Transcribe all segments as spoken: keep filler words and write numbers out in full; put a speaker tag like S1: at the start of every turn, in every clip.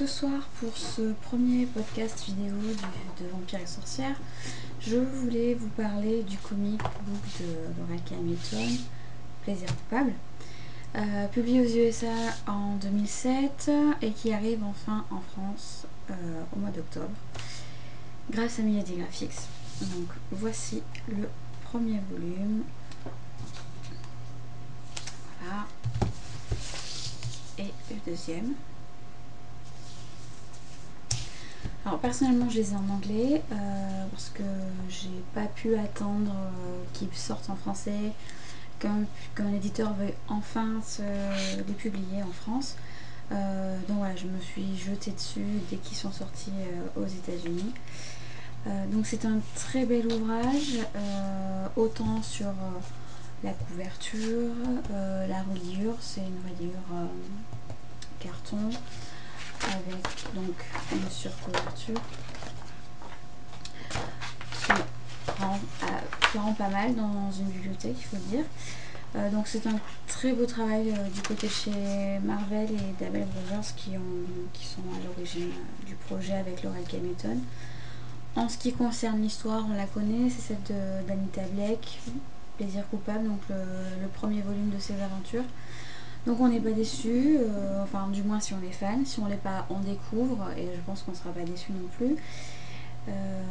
S1: ce soir, pour ce premier podcast vidéo du, de Vampire et Sorcière, je voulais vous parler du comic book de Laura K. Hamilton, Plaisir coupable, euh, publié aux U S A en deux mille sept et qui arrive enfin en France euh, au mois d'octobre grâce à Milady Graphics. Donc voici le premier volume. Voilà. Et le deuxième. Alors personnellement je les ai en anglais euh, parce que j'ai pas pu attendre euh, qu'ils sortent en français, qu'un qu'un éditeur veuille enfin se les publier en France. Euh, donc voilà, je me suis jetée dessus dès qu'ils sont sortis euh, aux États-Unis. Euh, donc c'est un très bel ouvrage, euh, autant sur euh, la couverture, euh, la reliure, c'est une reliure euh, carton avec donc une surcouverture qui rend, euh, qui rend pas mal dans une bibliothèque, il faut dire. Euh, donc c'est un très beau travail euh, du côté de chez Marvel et d'Abel Brothers qui, ont, qui sont à l'origine euh, du projet avec Laura K. Hamilton. En ce qui concerne l'histoire, on la connaît, c'est celle d'Anita Blake, Plaisir coupable, donc le, le premier volume de ses aventures. Donc on n'est pas déçu, euh, enfin du moins si on est fan, si on l'est pas, on découvre et je pense qu'on sera pas déçu non plus. Euh,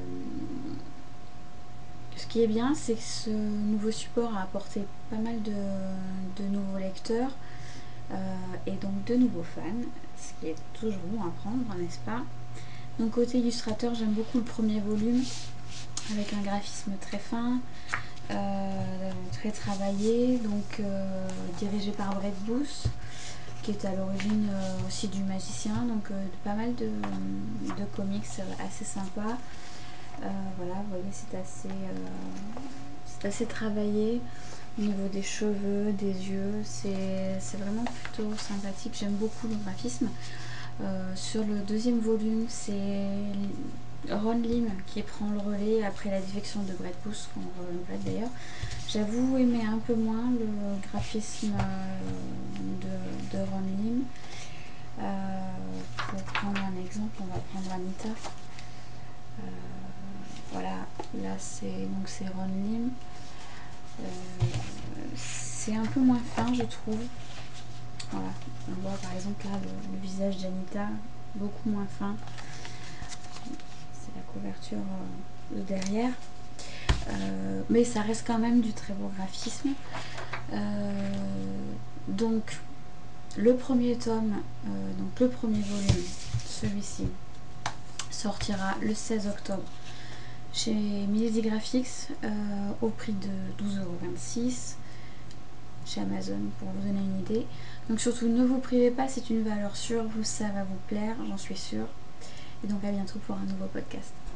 S1: ce qui est bien, c'est que ce nouveau support a apporté pas mal de, de nouveaux lecteurs euh, et donc de nouveaux fans, ce qui est toujours bon à prendre, n'est-ce pas? Donc côté illustrateur, j'aime beaucoup le premier volume avec un graphisme très fin, euh, très travaillé, donc euh, dirigé par Brett Booth, qui est à l'origine euh, aussi du Magicien, donc euh, de pas mal de, de comics assez sympas. Euh, voilà, vous voyez, c'est assez, euh, c'est assez travaillé au niveau des cheveux, des yeux, c'est vraiment plutôt sympathique, j'aime beaucoup le graphisme. Euh, sur le deuxième volume, c'est Ron Lim qui prend le relais après la défection de Brett Booth, qu'on regrette d'ailleurs. J'avoue aimer un peu moins le graphisme de, de Ron Lim. Euh, pour prendre un exemple, on va prendre Anita. Euh, voilà, là c'est donc c'est Ron Lim. Euh, c'est un peu moins fin, je trouve. Voilà, on voit par exemple là le, le visage d'Anita, beaucoup moins fin. C'est la couverture euh, de derrière. Euh, mais ça reste quand même du très beau graphisme. Euh, donc le premier tome, euh, donc le premier volume, celui-ci, sortira le seize octobre chez Milady Graphics euh, au prix de douze euros vingt-six chez Amazon pour vous donner une idée. Donc surtout ne vous privez pas, c'est une valeur sûre, vous ça va vous plaire, j'en suis sûre. Et donc à bientôt pour un nouveau podcast.